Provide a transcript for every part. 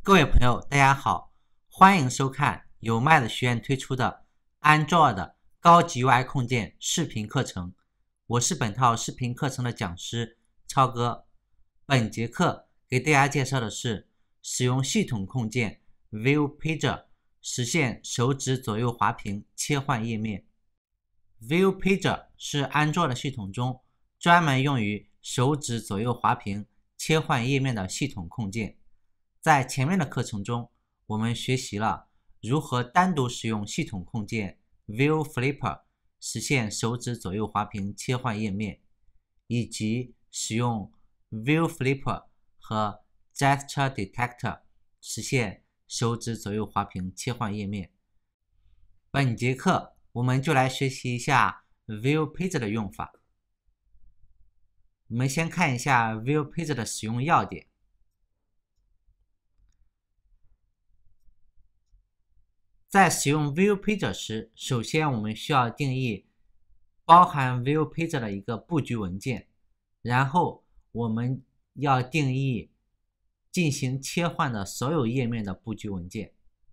各位朋友，大家好，欢迎收看由麦子学院推出的 Android 高级 UI 控件视频课程。我是本套视频课程的讲师超哥。本节课给大家介绍的是使用系统控件 View Pager 实现手指左右滑屏切换页面。View Pager 是 Android 系统中专门用于手指左右滑屏切换页面的系统控件。在前面的课程中，我们学习了如何单独使用系统控件 View Flipper 实现手指左右滑屏切换页面，以及使用 View Flipper 和 Gesture Detector 实现手指左右滑屏切换页面。本节课我们就来学习一下 View Pager 的用法。我们先看一下 View Pager 的使用要点。在使用 View Pager 时，首先我们需要定义包含 View Pager 的一个布局文件，然后我们要定义进行切换的所有页面的布局文件。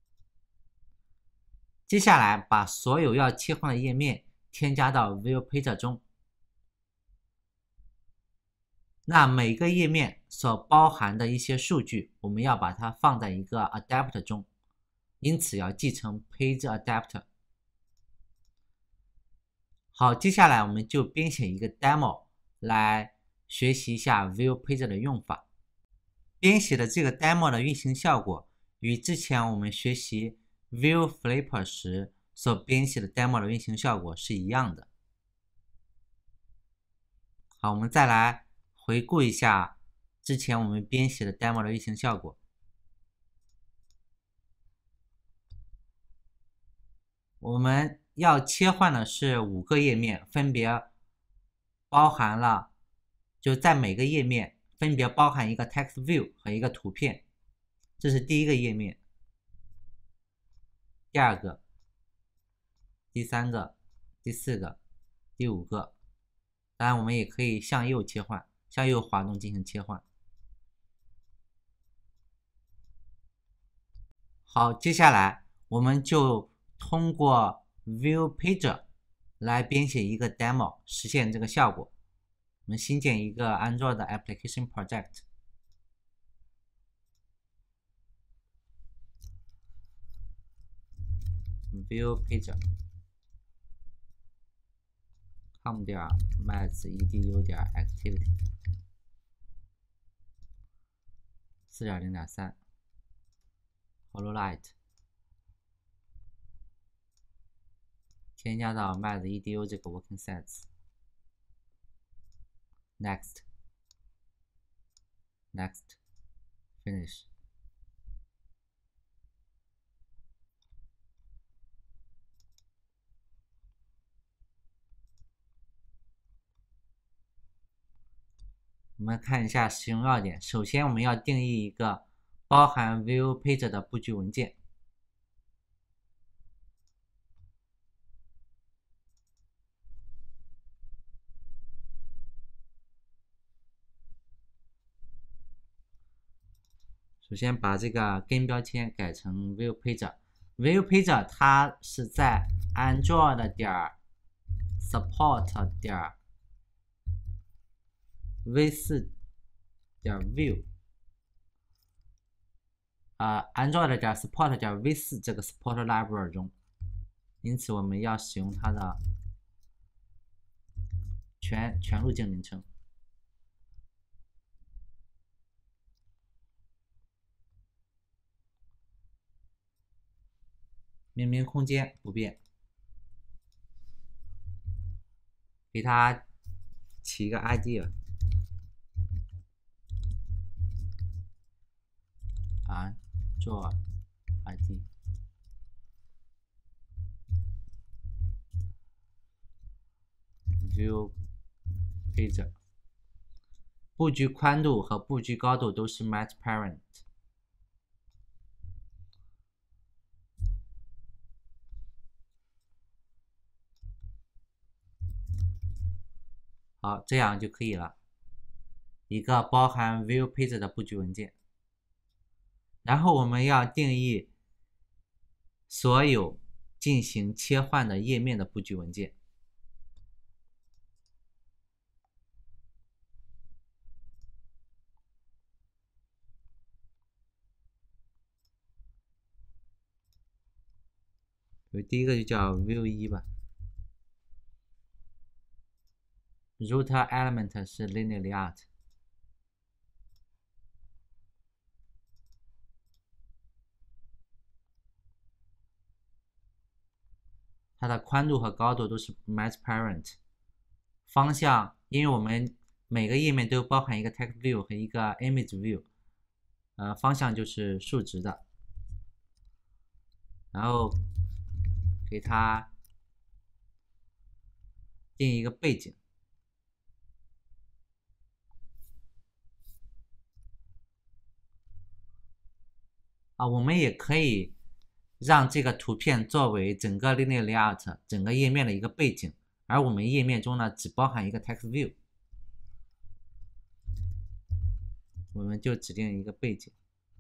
接下来把所有要切换的页面添加到 View Pager 中。那每个页面所包含的一些数据，我们要把它放在一个 Adapter 中。因此要继承 Page Adapter。好，接下来我们就编写一个 demo 来学习一下 View Pager 的用法。编写的这个 demo 的运行效果与之前我们学习 View Flipper 时所编写的 demo 的运行效果是一样的。好，我们再来回顾一下之前我们编写的 demo 的运行效果。我们要切换的是5个页面，分别包含了，就在每个页面分别包含一个 text view 和一个图片，这是第一个页面，第二个，第三个，第四个，第5个。当然我们也可以向右切换，向右滑动进行切换。好，接下来我们就通过 View Pager 来编写一个 demo 实现这个效果。我们新建一个 Android Application Project， View Pager com.mathsedu.activity 4.0.3 HoloLight添加到 mathsedu 这个 working sets。 Next Finish。 我们看一下使用要点。首先我们要定义一个包含 View Pager 的布局文件。首先把这个根标签改成 View Pager。View Pager 它是在 Android.support.v4.view Android.support.v4 这个 support library 中，因此我们要使用它的全路径名称。命名空间不变，给它起一个 ID做 ID。 View Pager 布局宽度和布局高度都是 match parent。好，这样就可以了。一个包含 View Pager 的布局文件。 然后我们要定义所有进行切换的页面的布局文件。第一个就叫 View 1吧 ，Root Element 是 Linear Layout。它的宽度和高度都是 Match Parent。方向，因为我们每个页面都包含一个 Text View 和一个 Image View，方向就是竖直的。然后给它定一个背景。我们也可以让这个图片作为整个 Linear Layout 整个页面的一个背景，而我们页面中呢只包含一个 Text View， 我们就指定一个背景。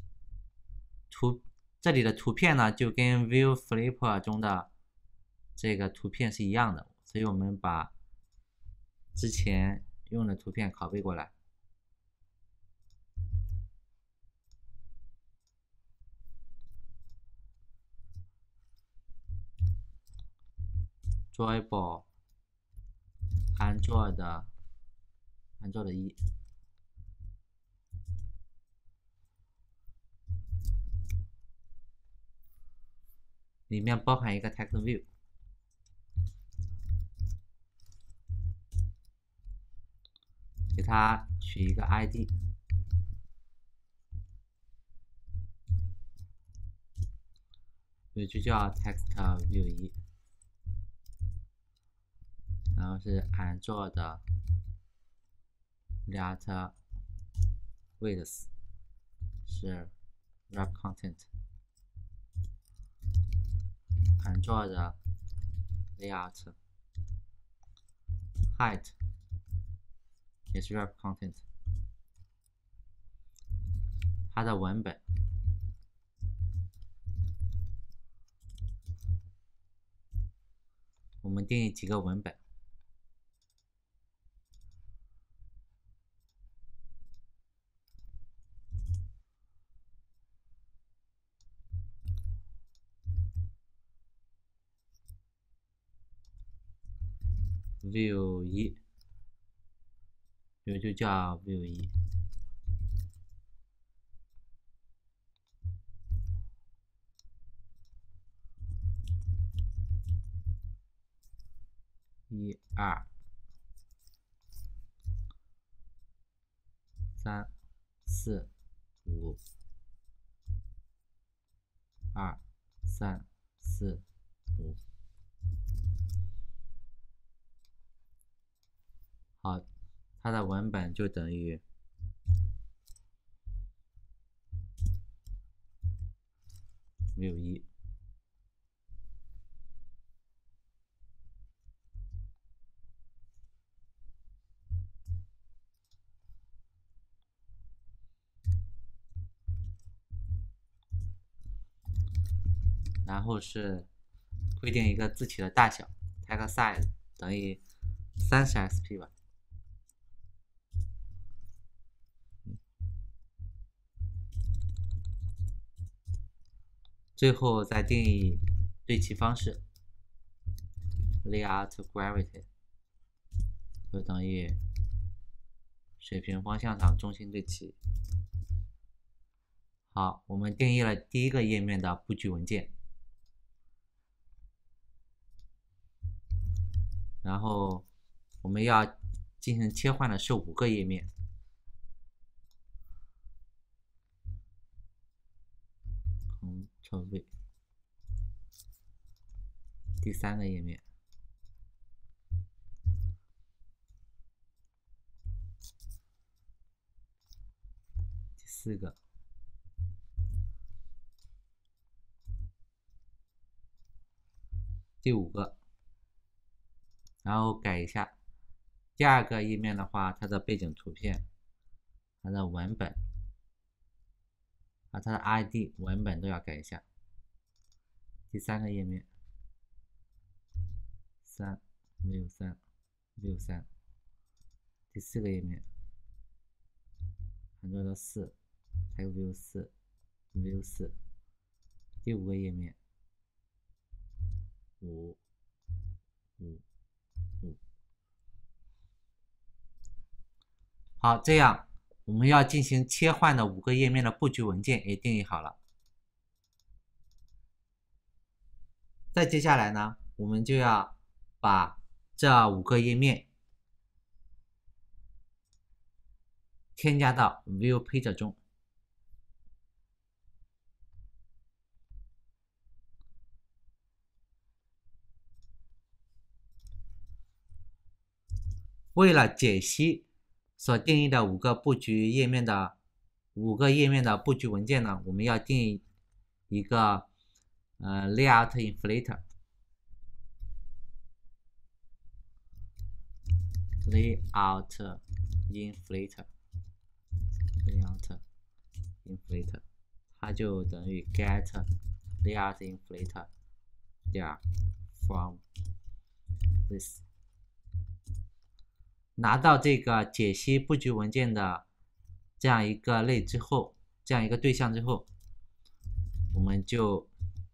这里的图片呢就跟 View Flipper 中的这个图片是一样的，所以我们把之前用的图片拷贝过来。Joyboard Android 1，里面包含一个 Text View， 给它取一个 ID， 就叫 Text View 1，然后是 Android Layout Width 是 Wrap Content， Android Layout Height 也是 Wrap Content。它的文本我们定义几个文本。View 1，就叫 View 1。1、2、3、4、5，2、3、4、5。好，它的文本就等于View 1。然后是规定一个字体的大小 ，text size 等于30SP 吧。最后再定义对齐方式 ，Layout Gravity 就等于水平方向上中心对齐。好，我们定义了第一个页面的布局文件，然后我们要进行切换的是5个页面。Ctrl V， 第3个页面，第4个，第5个，然后改一下。第2个页面的话，它的背景图片、它的文本， 把它的 ID 文本都要改一下。第3个页面3 view 3 view 3，第4个页面很多的4 tag view 4 view 4，第5个页面5 5 5。好，这样我们要进行切换的5个页面的布局文件也定义好了。再接下来呢，我们就要把这5个页面添加到 View Page 中。为了解析所定义的5个布局页面的布局文件呢，我们要定义一个Layout Inflator。Layout Inflator， 它就等于 get Layout Inflator 点 from this。拿到这个解析布局文件的这样一个类之后，这样一个对象之后，我们就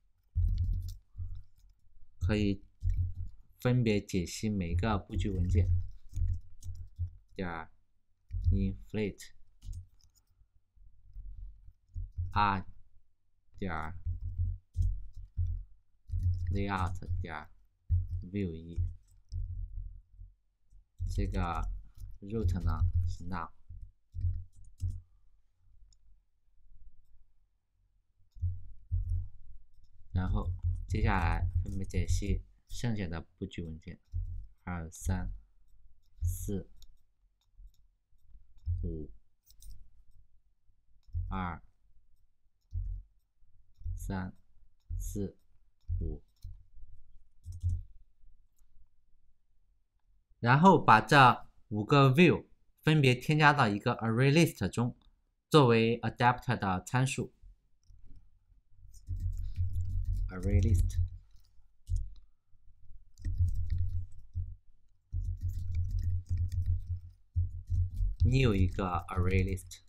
可以分别解析每个布局文件。点 inflate r 点 layout 点 view 1，这个 root 呢是 none。然后接下来分别解析剩下的布局文件2 3 4 5 2 3 4 5，然后把这5个 view 分别添加到一个 ArrayList 中，作为 adapter 的参数。ArrayList new 一个 ArrayList，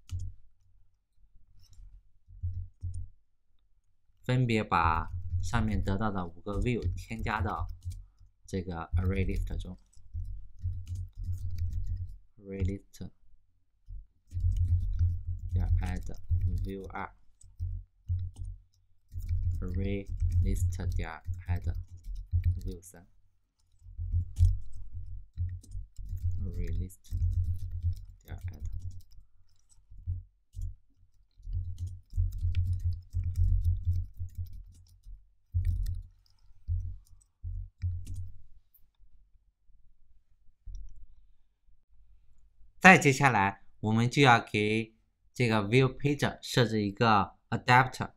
分别把上面得到的5个 view 添加到这个 ArrayList 中。ArrayList 点 add view 2 ArrayList 点 add view 3 ArrayList 点 add。再接下来，我们就要给这个 View Page 设置一个 Adapter。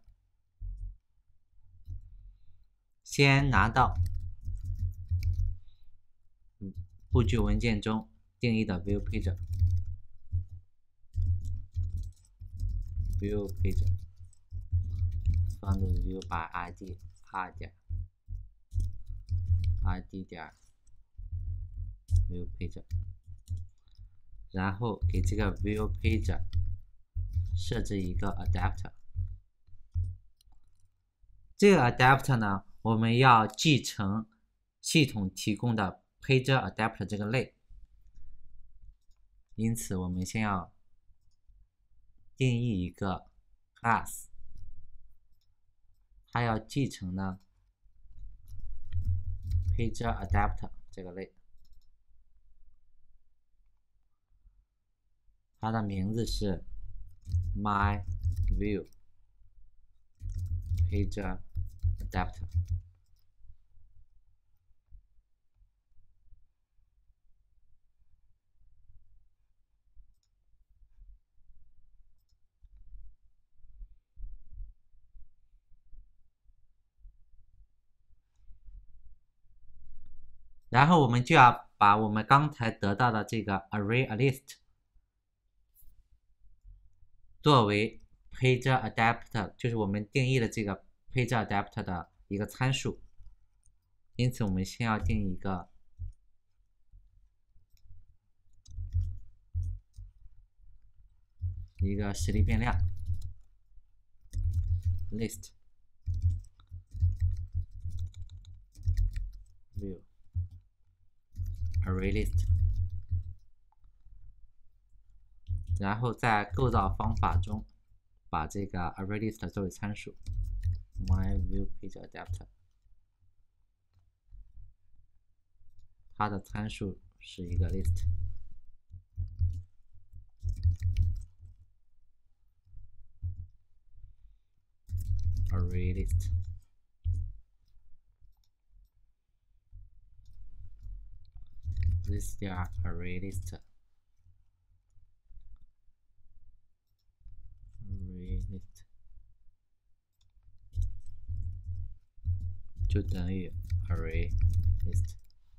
先拿到布局文件中定义的 View Page， View Page found view by ID r 点 ID 点 View Page。然后给这个 View Page 设置一个 Adapter。这个 Adapter 呢，我们要继承系统提供的 Page Adapter 这个类。因此，我们先要定义一个 class， 它要继承呢 Page Adapter 这个类。它的名字是 myView Page Adapter。然后我们就要把我们刚才得到的这个 ArrayList 作为 pageAdapt 就是我们定义的这个 pageAdapt 的一个参数，因此我们先要定义一个实例变量 list view ArrayList， 然后在构造方法中把这个 ArrayList 作为参数 myViewPageAdapt， 它的参数是一个 list。ArrayList， this is ArrayList， 就等于 ArrayList。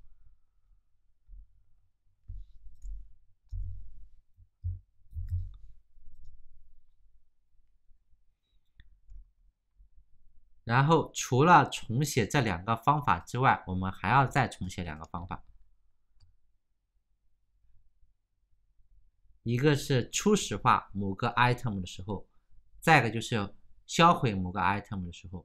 然后除了重写这两个方法之外，我们还要再重写两个方法，一个是初始化某个 item 的时候，再一个就是销毁某个 item 的时候。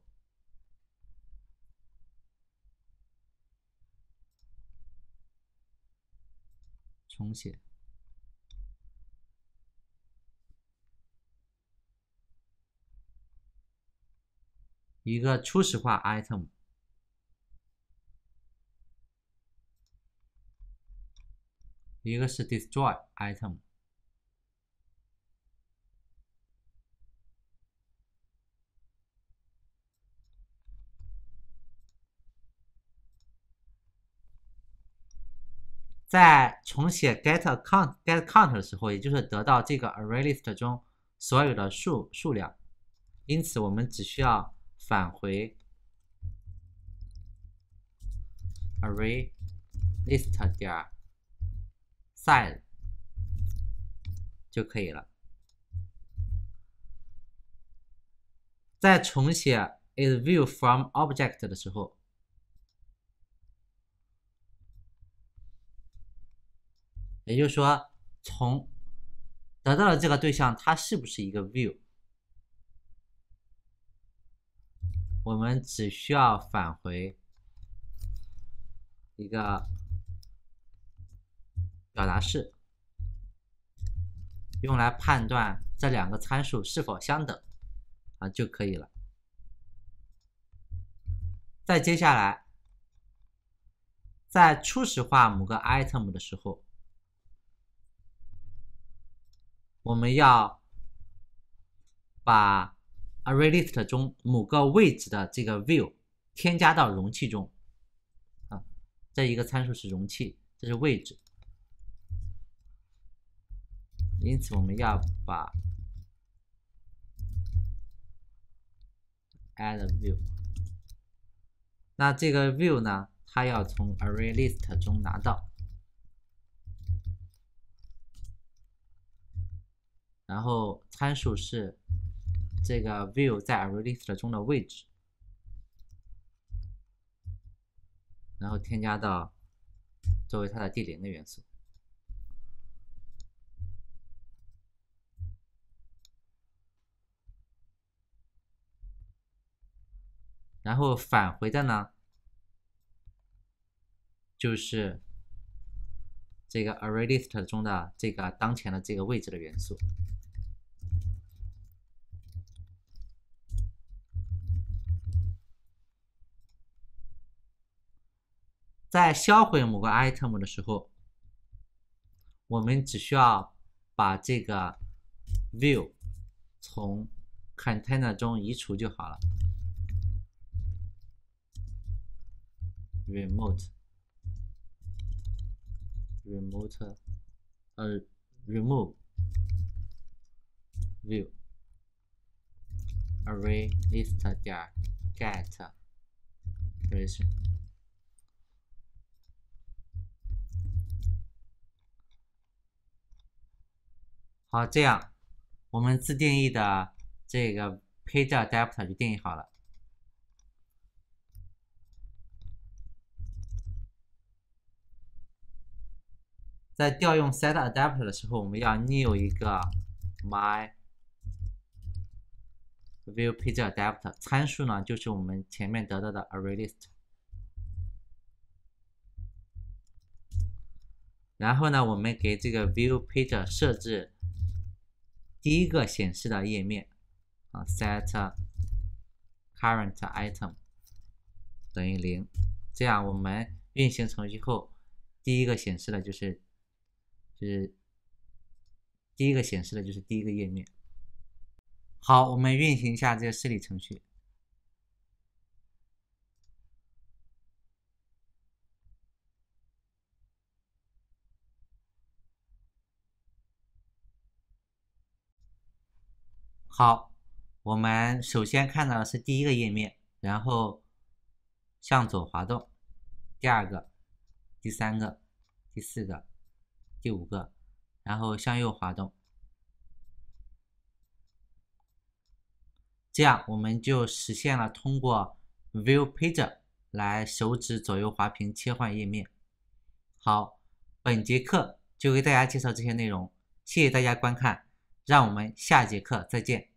重写。一个初始化 item， 一个是 destroy item。在重写 get count 的时候，也就是得到这个 ArrayList 中所有的数量，因此我们只需要返回 ArrayList 点 size 就可以了。在重写 isViewFromObject 的时候，也就是说从得到的这个对象它是不是一个 view， 我们只需要返回一个表达式，用来判断这两个参数是否相等就可以了。再接下来，在初始化某个 item 的时候，我们要把 ArrayList 中某个位置的这个 view 添加到容器中这一个参数是容器，这是位置，因此我们要把 add view， 那这个 view 呢，它要从 ArrayList 中拿到，然后参数是这个 view 在 ArrayList 中的位置，然后添加到作为它的第0的元素。然后返回的呢，就是这个 ArrayList 中的这个当前的这个位置的元素。在销毁某个 item 的时候，我们只需要把这个 view 从 container 中移除就好了。remove view ArrayList 点 get operation。好，这样我们自定义的这个 Page Adapter 就定义好了。在调用 Set Adapter 的时候，我们要 new 一个 my view page adapter， 参数呢就是我们前面得到的 ArrayList。然后呢，我们给这个 view page 设置第一个显示的页面set current item 等于0，这样我们运行程序后，第一个显示的就是第一个页面。好，我们运行一下这个示例程序。好，我们首先看到的是第一个页面，然后向左滑动，第二个、第三个、第四个、第五个，然后向右滑动，这样我们就实现了通过 View Page 来手指左右滑屏切换页面。好，本节课就给大家介绍这些内容，谢谢大家观看，让我们下节课再见。